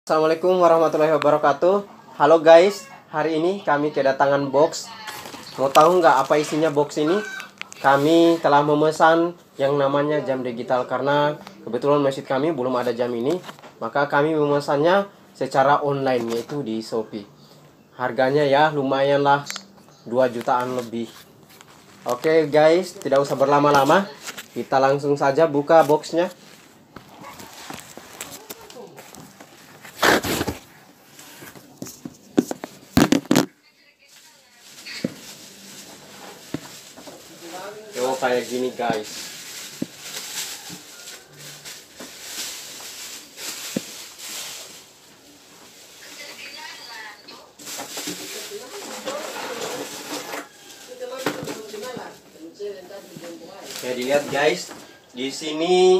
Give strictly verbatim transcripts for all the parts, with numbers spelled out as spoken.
Assalamualaikum warahmatullahi wabarakatuh. Halo guys, hari ini kami kedatangan box. Mau tahu nggak apa isinya box ini? Kami telah memesan yang namanya jam digital karena kebetulan masjid kami belum ada jam ini. Maka kami memesannya secara online, yaitu di Shopee. Harganya ya lumayan lah, dua jutaan lebih. Oke guys, tidak usah berlama-lama, kita langsung saja buka boxnya. Yo, kayak gini guys. Ya, dilihat guys, di sini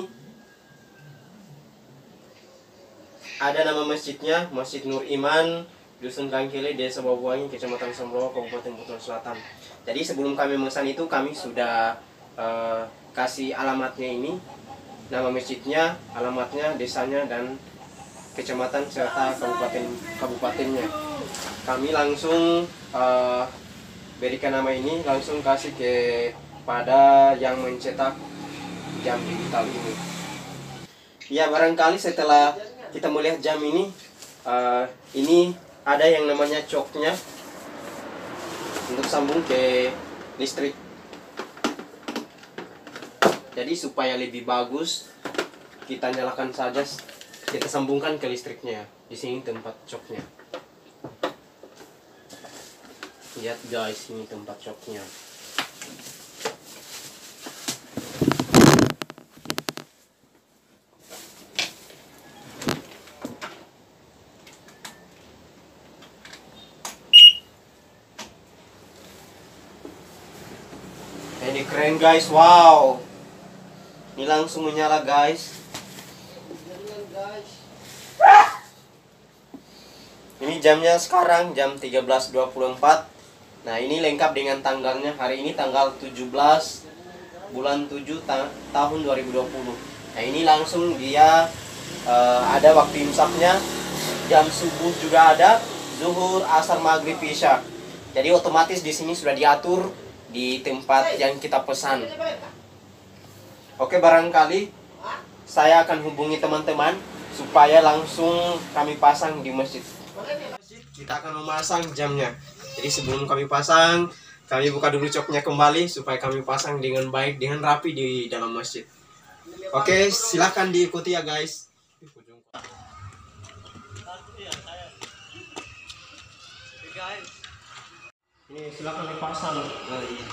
ada nama masjidnya, Masjid Nur Iman, Dusun Kangkile, Desa Bawuwangi, Kecamatan Sembrowo, Kabupaten Buton Selatan. Jadi sebelum kami memesan itu kami sudah uh, kasih alamatnya ini, nama masjidnya, alamatnya, desanya, dan kecamatan serta kabupaten kabupatennya. Kami langsung uh, berikan nama ini, langsung kasih kepada yang mencetak jam digital ini. Ya, barangkali setelah kita melihat jam ini, uh, ini ada yang namanya coknya untuk sambung ke listrik. Jadi supaya lebih bagus, kita nyalakan saja, kita sambungkan ke listriknya. Di sini tempat coknya. Lihat guys, ini tempat coknya. Ini keren guys, wow. Ini langsung menyala guys. Ini jamnya sekarang jam tiga belas dua puluh empat. Nah, ini lengkap dengan tanggalnya. Hari ini tanggal tujuh belas bulan tujuh ta tahun dua ribu dua puluh. Nah, ini langsung dia uh, ada waktu imsaknya. Jam subuh juga ada, zuhur, asar, maghrib, isya. Jadi otomatis di sini sudah diatur di tempat yang kita pesan. Oke, barangkali saya akan hubungi teman-teman supaya langsung kami pasang di masjid. Kita akan memasang jamnya. Jadi sebelum kami pasang, kami buka dulu coknya kembali supaya kami pasang dengan baik, dengan rapi di dalam masjid. Oke, silahkan diikuti ya guys. Ini silakan dipasang. Nah, iya.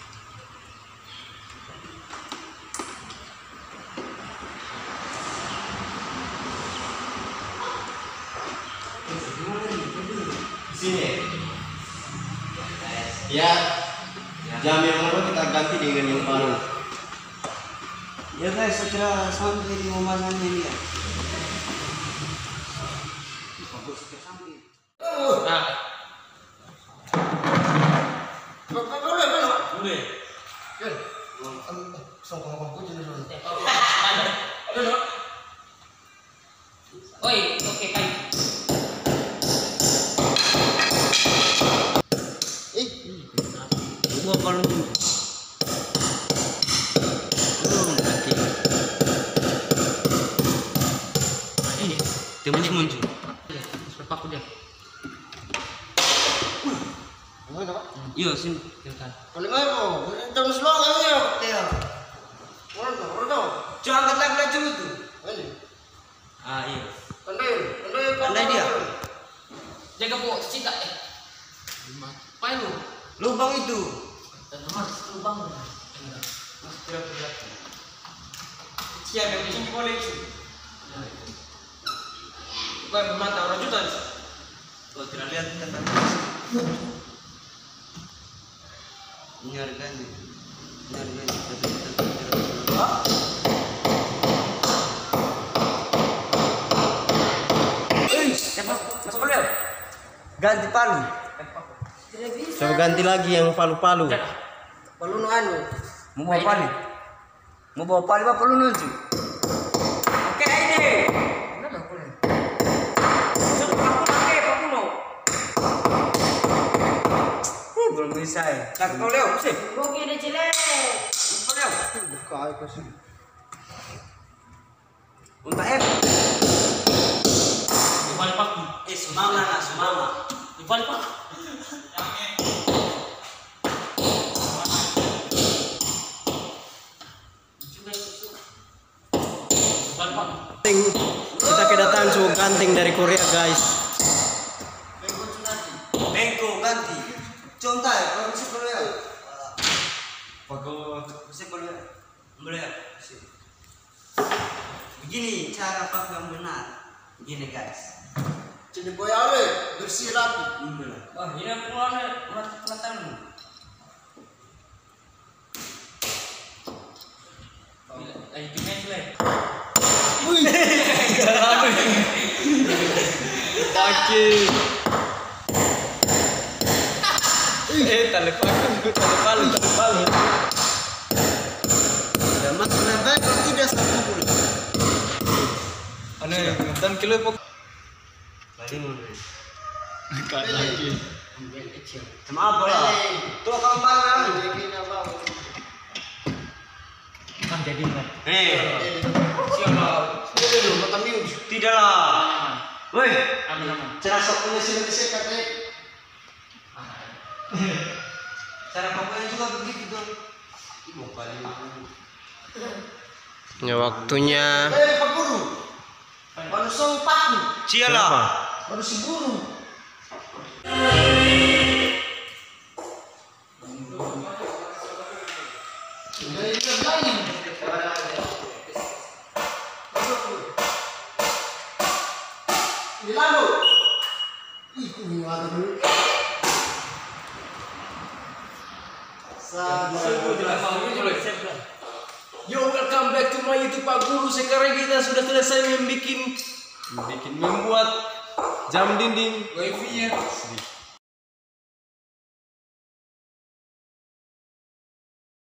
Di sini. Ya. Jam yang baru kita ganti dengan yang baru. Ya guys, secara sampai di memasangnya ini ya. Bagus ke samping. Nah. Boleh. Kan. Oi, oke kan. Eh, gua kalau dulu. Ini tembus muncul. Sepak udah. Iya, sini. Kalau mau, terus lo nggak ya? Ya. Orang orang Jangan angkat lagi laju itu. ini. Ah, iya. Pandai, pandai, Pandai dia. Jaga bawa cita eh. Apa lu? Lubang itu. Mas, lubang. Mas, tidak-tidak. Siapa yang bikin koleksi? Bukan bermata orang juta. Kalau tidak lihat kata. Ini harganya. Ini harganya. Masuk dulu. Ganti palu. Coba ganti lagi yang palu-palu. Palu nu anu. Mau bawa palu. Mau bawa palu apa palu nunjuk? Oke ini. selesai. Tak kau leo, sih. Oke deh jelek. Kau leo. Buka aja sih. Untuk F. Di balik pak. Eh, semama nak semama. Di balik pak. Ting, kita kedatangan suhu ganting dari Korea guys. Bengko ganti. Contoh ya, kalau bisa boleh ya. Bagus. Bisa boleh. Boleh. Begini cara pakai yang benar. Begini guys. Jadi boy ale bersih rapi. Benar. Wah, ini aku keluarnya mata kelihatan. Ayo kita jelek. Kaki. Eh, telepon, telepon, telepon. Ya mas nanti kalau tidak satu bulan. Anu, dan kilo pok. Lagi mau. Lagi. Sama apa lah? Tuh kau mana? Kan jadi kan. Eh, Siapa? Sudah dulu mata mius. tidaklah. Woi, Aman aman. Cara sopnya sih nanti saya kata. cara pakainya juga begitu tuh. Mau kali. Ya waktunya. Eh Pak Guru. Baru sempat nih. Cialah. Baru si guru. Dari yang lain. Ini lalu. Ih, kuning ada dulu. Yo, welcome back to my YouTube Pak Guru. Sekarang kita sudah selesai membuat membuat jam dinding wifi-nya.